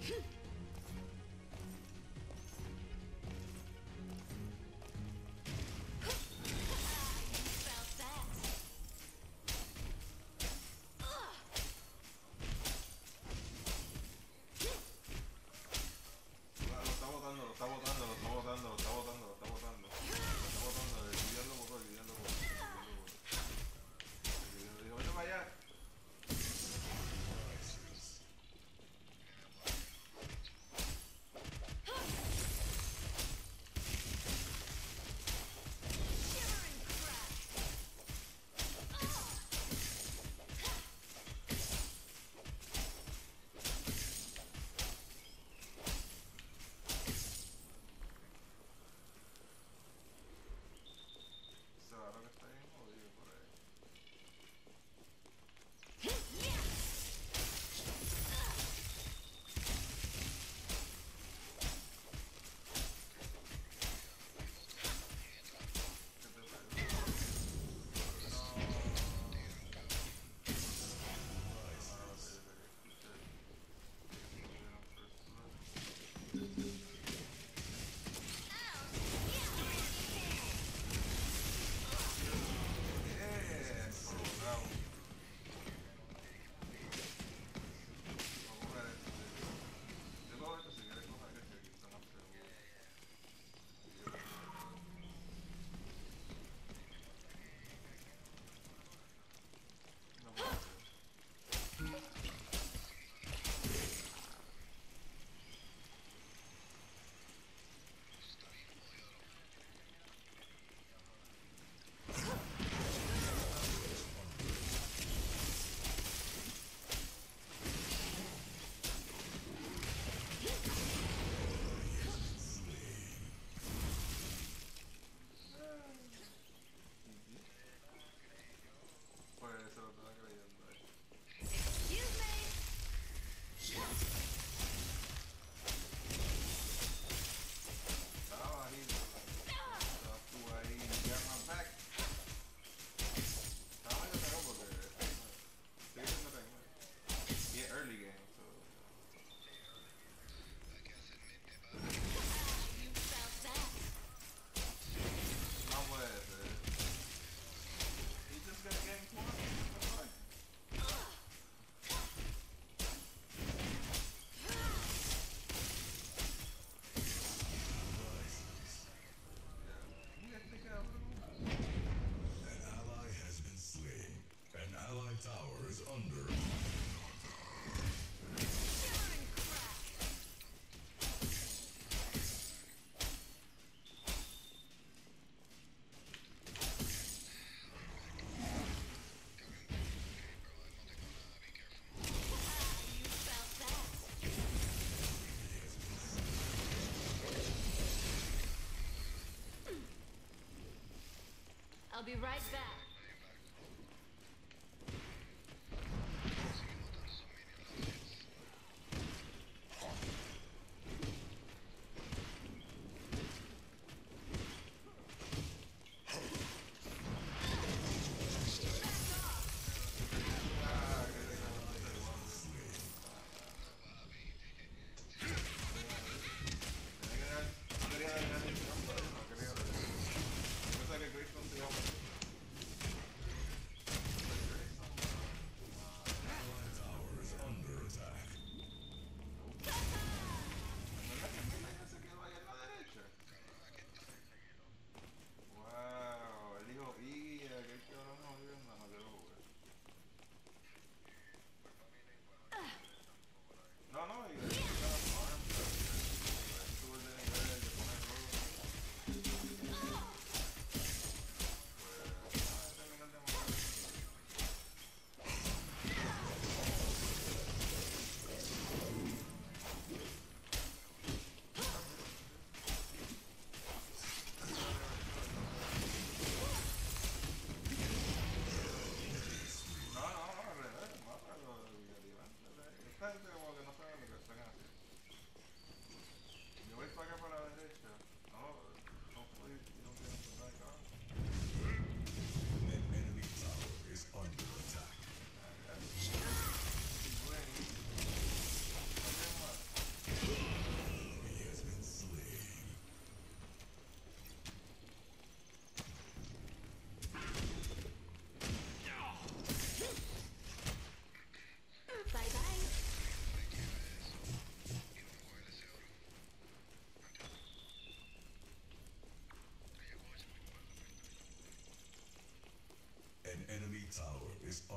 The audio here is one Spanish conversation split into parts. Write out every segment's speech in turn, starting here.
I'll be right back.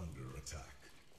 under attack.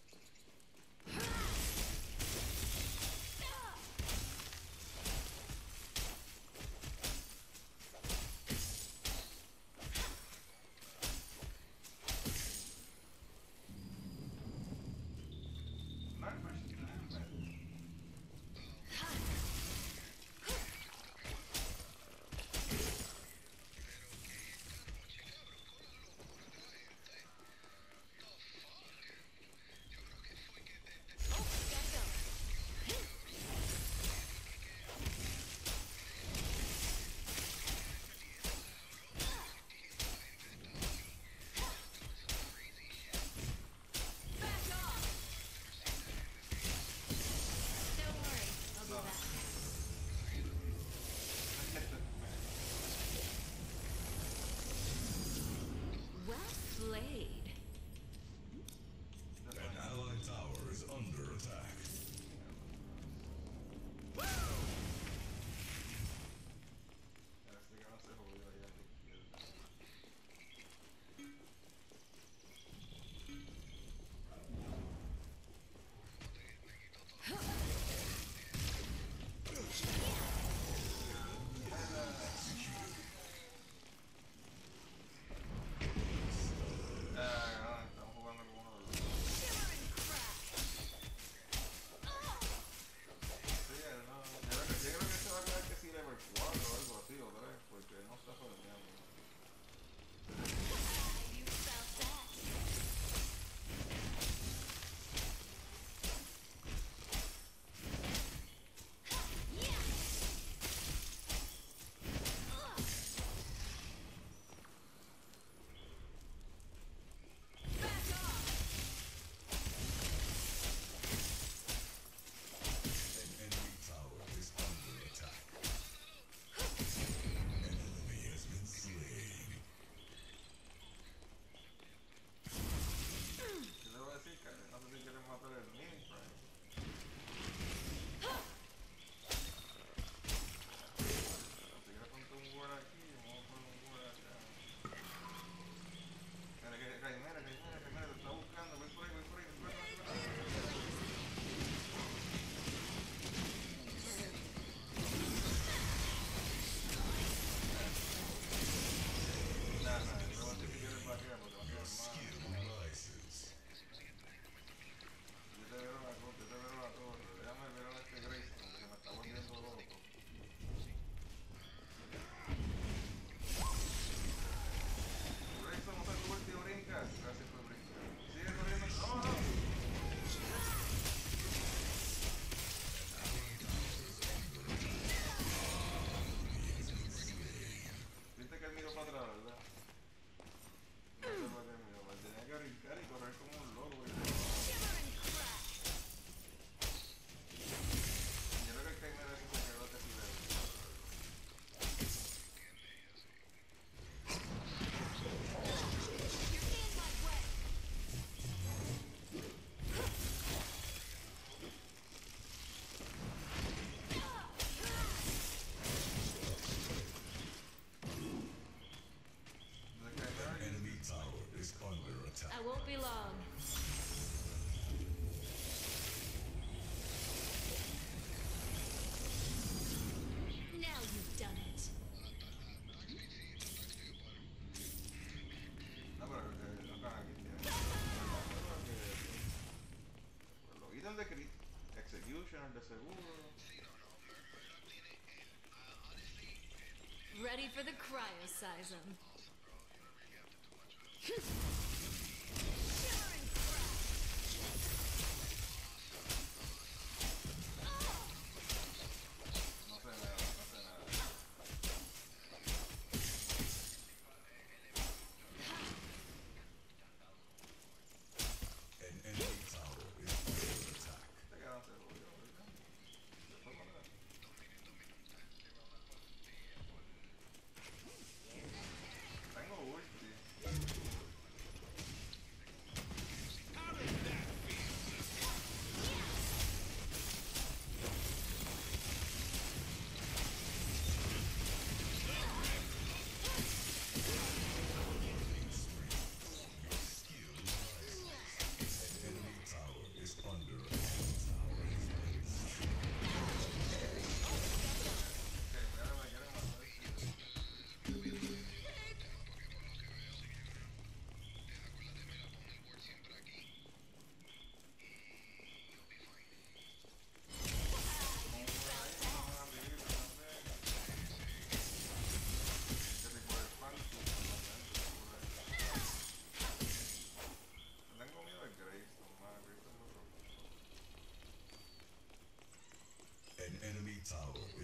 Blade. An allied tower is under attack. Estamos jugando con uno de los. Sí, no, yo creo que se va a quedar que sí level 4 o algo así, o 3, porque no está jodiendo. You felt that. Yeah. Back off. An enemy tower is under attack. An enemy has been slain. Yo te voy a decir que no sé si quieren matar el mini prime. Si quieres ponte un ward aquí, vamos a poner un ward acá. Mira que Caimera, te está buscando, voy por ahí, Nada, yo voy a decir si quieres para acá, porque va a Your ser skill más. rises. Yo te veo la torre, déjame ver a este Grayson, que se me está volviendo loco. Grayson, no te subes y brincas. Gracias por brincar. Sigue corriendo. ¡No! Viste que él miró para atrás, ¿verdad? No sé para qué miró, pero tenía que brincar y correr como un loco. Shimmer and crack. Yo creo que el Kaimer es se quedó casi lejos. You're in my way. The An Kaimer enemy tower is under attack. I won't be long. Now you've done it. no, pero acá aquí tiene. Los ítems de crit, executioner de seguro. Ready for the cryoseism. Shimmer and crack. No sé nada. An enemy tower is under attack. Te quedaste jodido, ¿verdad? Después para atrás. Tengo ulti.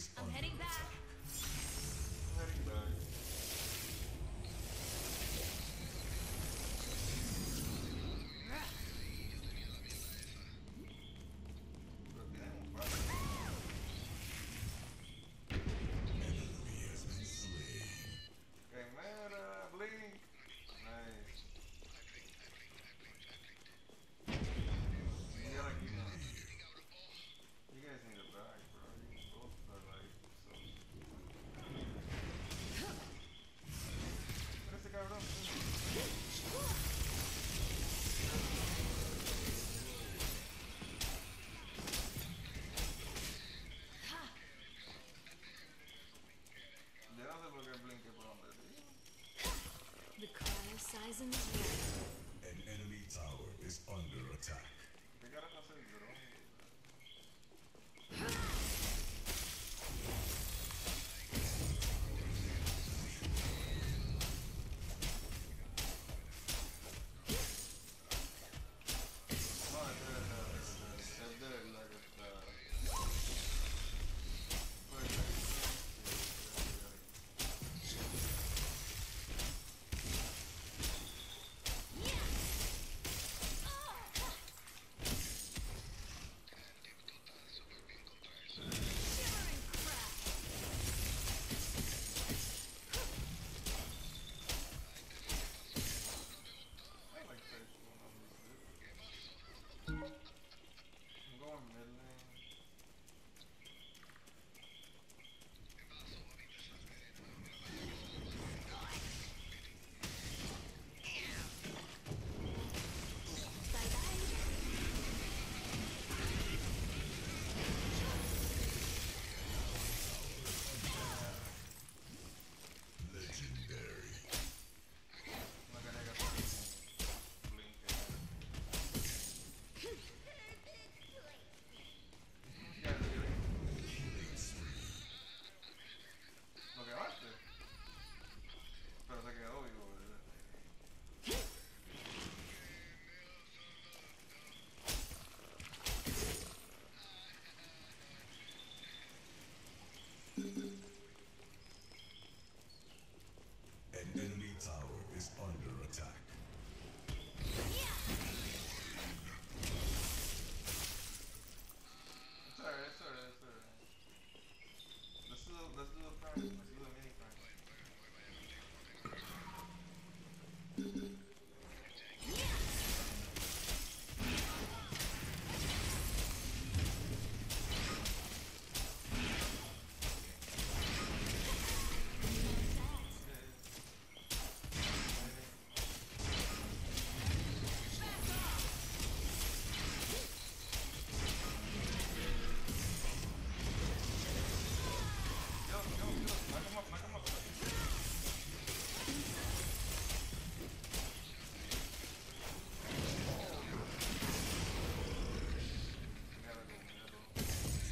is I'm under heading back. attack. Heading back. Pero tienen un par. Enemy has been slain. Quimera, Blink. Nice. You gotta keep on. You guys need a bag, bro. You both are like so. Mira ese cabrón. Yo no sé por qué Blink es por donde sí. The cryoseism's ready. An enemy tower is under attack. ¿Qué carajo hace el dron? No, es de verdad que está. Pues, Shivering crack. I like that one on this list. I'm going mid lane. Bye bye. Legendary. No quería gastar Blink. Ya, Killing spree. ¿lo quemaste? Pero se quedó vivo, ¿verdad? An enemy tower is under attack. It's alright, it's alright, it's alright. Let's do the prime. Let's do the mini prime. Yo, knock him up. Gotta go.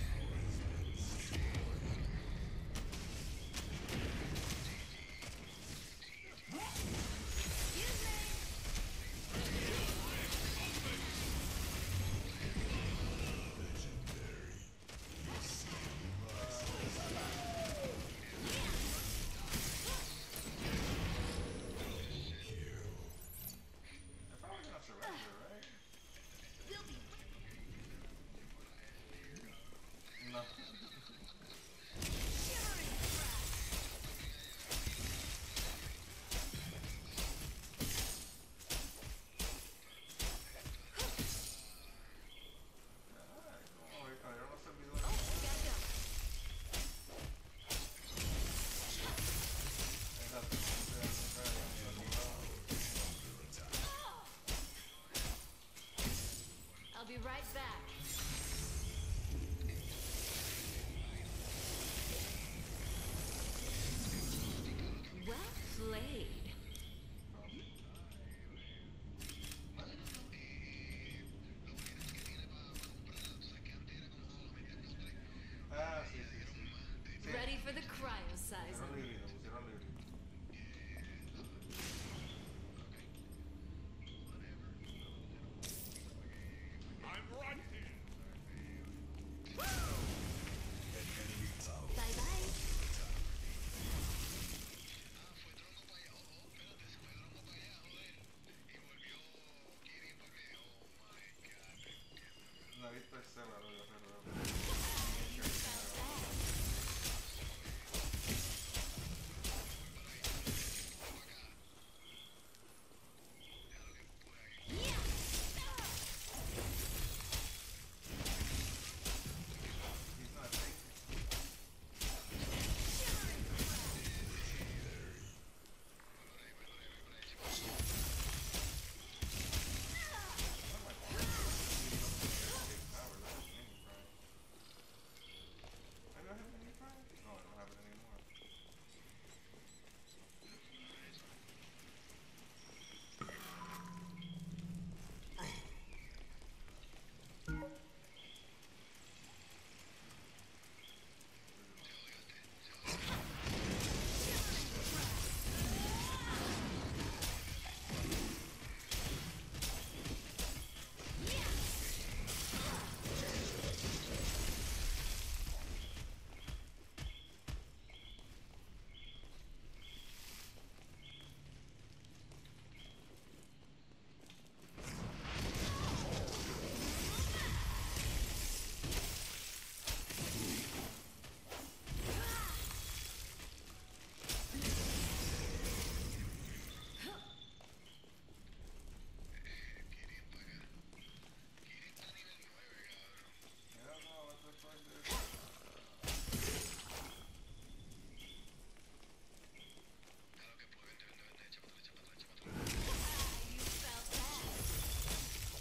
Excuse me. Legendary. Kill. They're probably gonna surrender, right? We'll be No. shivering crack. Ay, como abrieron los servidores. Oh, gotta go. Exacto, nunca habíamos jugado. Under attack. I'll be right back. Well played. Ah, sí, sí, sí. Sí, Ready for the pusieron cryoseism. librito, pusieron librito. I'm right here. cancélalo, yo cerrado. You felt that. He's not taking. Oh my god. He don't take power, that's mini prime. Maybe I have mini prime? No, I don't have it anymore. Yeah, no, what the fuck, dude? You felt that.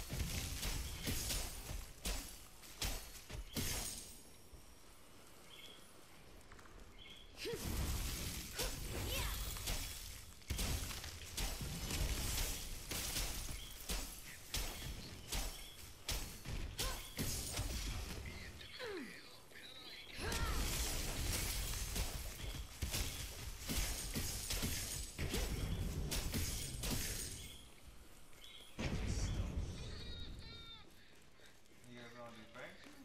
You guys on defensive?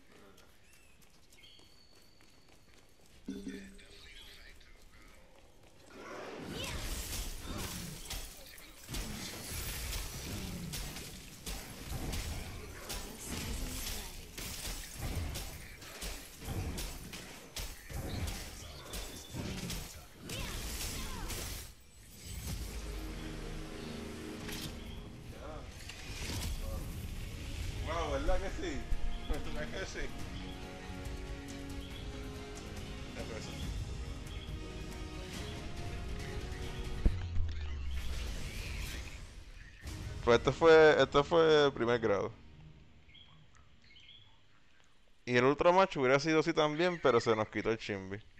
Yeah. Wow, ¿verdad que sí? ¿Verdad que sí? Ya, pero eso- Pues este fue primer grado. Y el Ultra Match hubiera sido así también, pero se nos quitó el Chimbi.